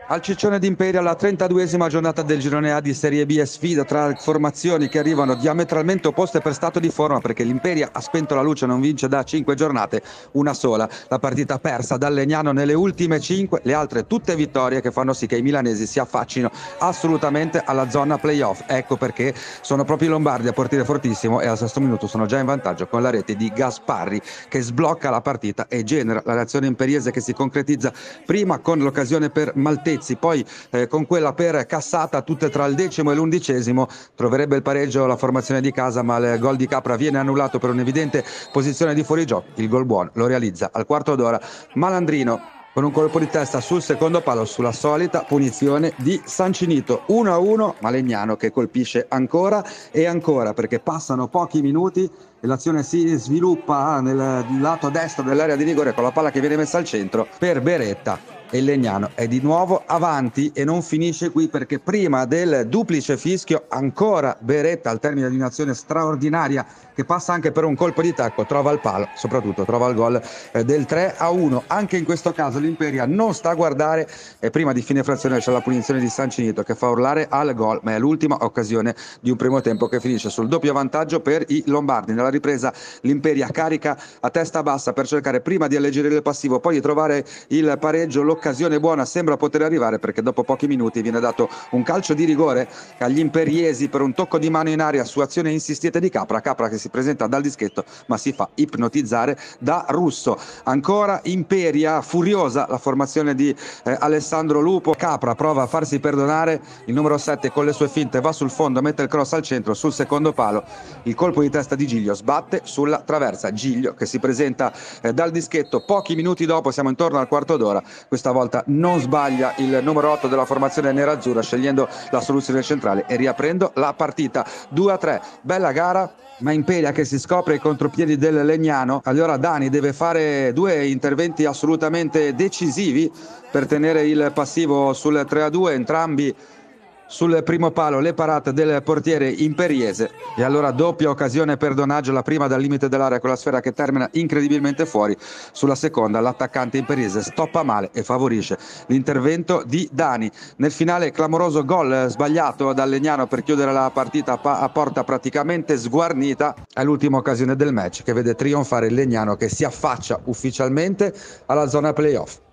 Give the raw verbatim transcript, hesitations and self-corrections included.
Al Ciccione d'Imperia, la trentaduesima giornata del girone A di Serie B, e sfida tra formazioni che arrivano diametralmente opposte per stato di forma, perché l'Imperia ha spento la luce, non vince da cinque giornate, una sola. La partita persa dal Legnano nelle ultime cinque, le altre tutte vittorie che fanno sì che i milanesi si affaccino assolutamente alla zona playoff. Ecco perché sono proprio i lombardi a partire fortissimo e al sesto minuto sono già in vantaggio con la rete di Gasparri che sblocca la partita e genera la reazione imperiese che si concretizza prima con l'occasione per Maltesi, poi eh, con quella per Cassata, tutte tra il decimo e l'undicesimo. Troverebbe il pareggio la formazione di casa, ma il gol di Capra viene annullato per un'evidente posizione di fuorigioco. Il gol buono lo realizza al quarto d'ora Malandrino con un colpo di testa sul secondo palo, sulla solita punizione di Sancinito. uno a uno, ma Legnano che colpisce ancora e ancora, perché passano pochi minuti e l'azione si sviluppa nel lato destro dell'area di rigore con la palla che viene messa al centro per Beretta. E il Legnano è di nuovo avanti e non finisce qui, perché prima del duplice fischio ancora Beretta, al termine di un'azione straordinaria che passa anche per un colpo di tacco, trova il palo, soprattutto trova il gol del tre a uno. Anche in questo caso l'Imperia non sta a guardare e prima di fine frazione c'è la punizione di Sancinito che fa urlare al gol, ma è l'ultima occasione di un primo tempo che finisce sul doppio vantaggio per i lombardi. Nella ripresa l'Imperia carica a testa bassa per cercare prima di alleggerire il passivo, poi di trovare il pareggio. L'occasione buona sembra poter arrivare, perché dopo pochi minuti viene dato un calcio di rigore agli imperiesi per un tocco di mano in aria su azione insistita di Capra. Capra che si presenta dal dischetto ma si fa ipnotizzare da Russo. Ancora Imperia furiosa, la formazione di eh, Alessandro Lupo. Capra prova a farsi perdonare, il numero sette con le sue finte va sul fondo, mette il cross al centro sul secondo palo, il colpo di testa di Giglio sbatte sulla traversa. Giglio che si presenta eh, dal dischetto pochi minuti dopo, siamo intorno al quarto d'ora. Questa volta non sbaglia il numero otto della formazione nerazzurra, scegliendo la soluzione centrale e riaprendo la partita. due a tre, bella gara, ma Imperia che si scopre ai contropiedi del Legnano. Allora Dani deve fare due interventi assolutamente decisivi per tenere il passivo sul tre a due, entrambi sul primo palo le parate del portiere imperiese, e allora doppia occasione per Donaggio, la prima dal limite dell'area con la sfera che termina incredibilmente fuori, sulla seconda l'attaccante imperiese stoppa male e favorisce l'intervento di Dani. Nel finale clamoroso gol sbagliato dal Legnano per chiudere la partita a porta praticamente sguarnita. È l'ultima occasione del match che vede trionfare il Legnano che si affaccia ufficialmente alla zona playoff.